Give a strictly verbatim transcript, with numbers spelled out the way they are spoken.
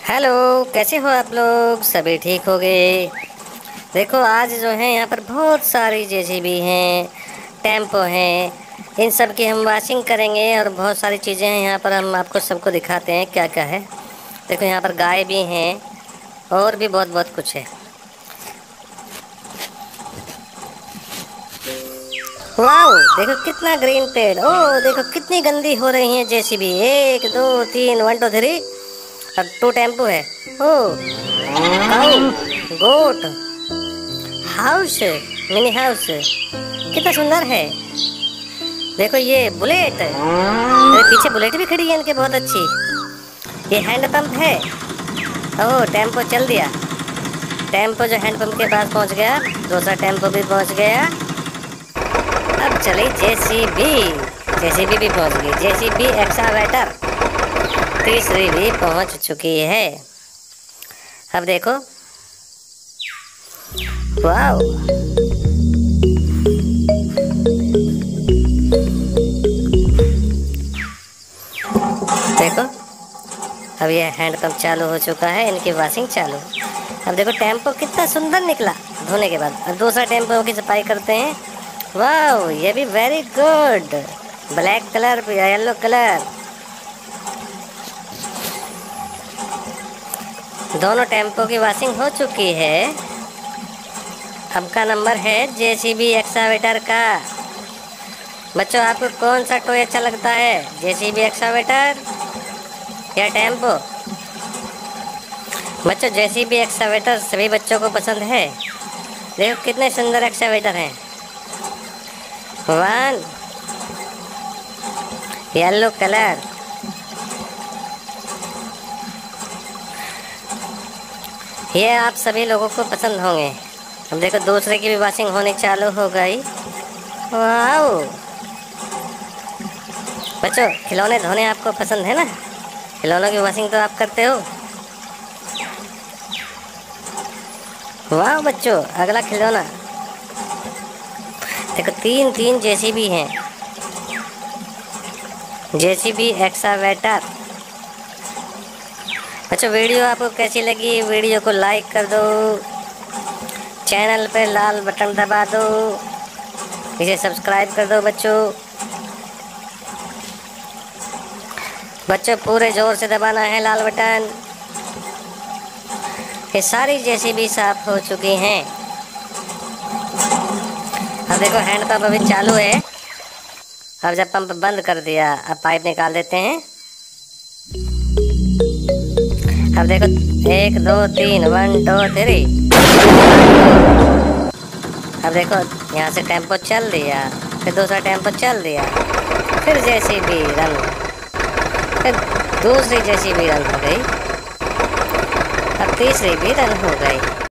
Hello, कैसे हो आप लोग? सभी ठीक हो गए? देखो, आज जो है यहाँ पर बहुत सारी जेसीबी हैं, टेम्पो हैं। इन सब की हम वॉशिंग करेंगे और बहुत सारी चीज़ें हैं यहाँ पर। हम आपको सबको दिखाते हैं क्या क्या है। देखो, यहाँ पर गाय भी हैं और भी बहुत बहुत कुछ है। वाओ, देखो कितना ग्रीन पेड़। ओ देखो कितनी गंदी हो रही है जेसीबी। एक दो तीन, वन टू थ्री और टू टेम्पो है। Oh cow, goat, house, mini house कितना सुंदर है। देखो ये बुलेट, अरे पीछे बुलेट भी खड़ी है इनके, बहुत अच्छी। ये हैंड पंप है। ओह, टेम्पो चल दिया। टेम्पो जो हैंड पंप के पास पहुंच गया, दूसरा टेम्पो भी पहुंच गया। अब चली जेसीबी। जेसीबी भी पहुंच गई। जेसीबी एक्सकावेटर तीसरी भी पहुंच चुकी है। अब देखो, वाओ, देखो अब ये हैंड पंप चालू हो चुका है, इनकी वॉशिंग चालू। अब देखो टेम्पो कितना सुंदर निकला धोने के बाद। अब दूसरा टेम्पो की सफाई करते हैं। वाओ, ये भी very good. Black colour, yellow colour, दोनों टेम्पो की वॉशिंग हो चुकी है। अब का नंबर है जेसीबी एक्सकावेटर का। बच्चों, आपको कौन सा टॉय अच्छा लगता है, जेसीबी एक्सकावेटर या टेम्पो? बच्चों, जेसीबी एक्सकावेटर सभी बच्चों को पसंद है। देखो कितने सुंदर एक्सकावेटर हैं। वन येलो कलर, ये आप सभी लोगों को पसंद होंगे। अब देखो दूसरे की भी वॉशिंग होनी चालू हो गई। वाओ, बच्चों खिलौने धोने आपको पसंद है ना? खिलौनों की वॉशिंग तो आप करते हो। वाह बच्चों, अगला खिलौना देखो, तीन तीन जेसीबी हैं। JCB excavator. बच्चों, वीडियो आपको कैसी लगी? वीडियो को लाइक कर दो, चैनल पे लाल बटन दबा दो, इसे सब्सक्राइब कर दो। बच्चों बच्चों पूरे जोर से दबाना है लाल बटन। ये सारी जेसीबी साफ हो चुकी हैं। अब देखो हैंड पंप अभी चालू है। अब जब पंप बंद कर दिया, अब पाइप निकाल देते हैं। अब देखो, एक दो तीन, वन टू थ्री। अब देखो यहाँ से टेम्पो चल दिया, फिर दूसरा टेम्पो चल दिया, फिर जेसीबी रन, फिर दूसरी जेसीबी रन हो गई, अब तीसरी भी रन हो गई।